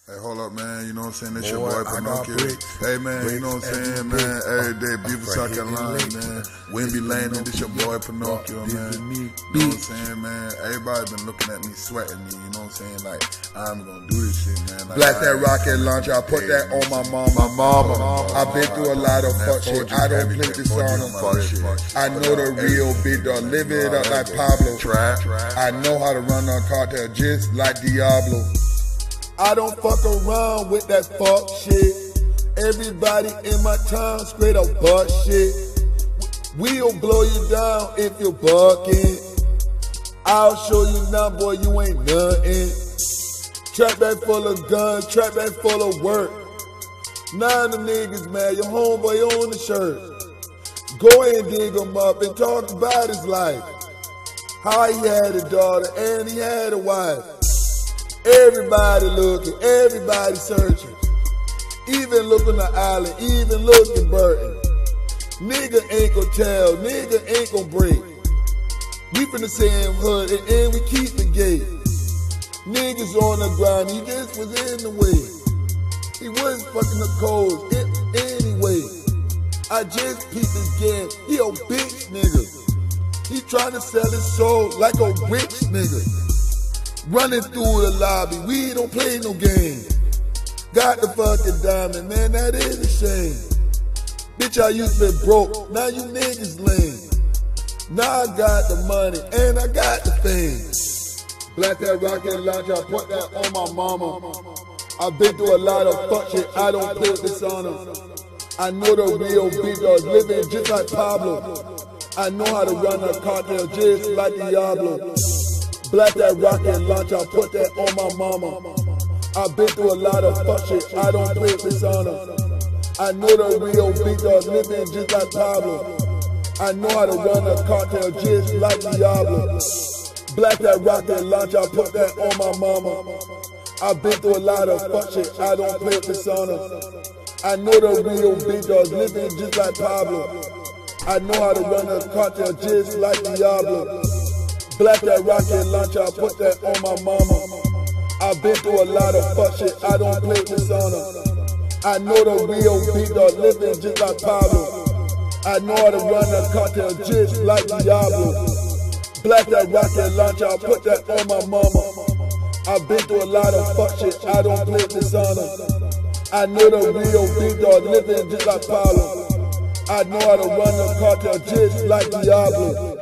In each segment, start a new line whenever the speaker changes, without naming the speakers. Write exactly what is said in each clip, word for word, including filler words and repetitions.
Hey, hold up, man. You know what I'm saying? This your boy Pinocchio. Hey, man. You know what I'm saying, man? Every day, beautiful South Carolina, man. Wimby Landing. This your boy Pinocchio, man. You know what I'm saying, man? Everybody been looking at me, sweating me. You know what I'm saying? Like, I'm gonna do this shit, man. Like,
Black that rocket launcher. I put that on my mama.
My mama.
I've been through a lot of fuck shit. I don't play this on them. I know the real big dog. Live it up like Pablo. I know how to run a cartel just like Diablo. I don't fuck around with that fuck shit. Everybody in my town straight up butt shit. We'll blow you down if you're bucking. I'll show you now, boy, you ain't nothing. Trap bag full of guns, trap bag full of work. Nine of them niggas, man, your homeboy on the shirt. Go ahead and dig him up and talk about his life. How he had a daughter and he had a wife. Everybody looking, everybody searching. Even look on the island, even looking Burton. Nigga ain't gon' tell, nigga ain't gon' break. We from the same hood and, and we keep the gate. Niggas on the ground, he just was in the way. He wasn't fucking the codes anyway. I just peeped his game, he a bitch nigga. He trying to sell his soul like a rich nigga. Running through the lobby, we don't play no game. Got the fucking diamond, man, that is a shame. Bitch, I used to be broke, now you niggas lame. Now I got the money, and I got the fame. Black that rocket launcher, I put that on my mama. I've been through a lot of fuck shit, I don't put this on them. I know the real big dogs living just like Pablo. I know how to run a cartel just like Diablo. Black that rocket launcher, I put that on my mama. I've been through a lot of fuck shit, I don't play this on them. I know the real big dogs living just like Pablo. I know how to run a cartel just like Diablo. Black that rocket launcher, I put that on my mama. I've been through a lot of fuck shit, I don't play this on them. I know the real big dogs living just like Pablo. I know how to run a cartel just like Diablo. Black that rocket launcher, I put that on my mama. I've been through a lot of fuck shit, I don't play this on them. I know the real big dog living just like Pablo. I know how to run a cartel just like Diablo. Black that rocket launcher, I put that on my mama. I've been through a lot of fuck shit, I don't play this on them. I know the real big dog living just like Pablo. I know how to run a cartel just like Diablo.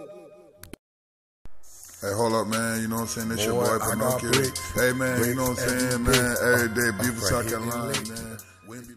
Hey, hold up, man. You know what I'm saying? This your boy Pinocchio. Hey, man. You know what I'm saying, man? Every day, beautiful South Carolina, man.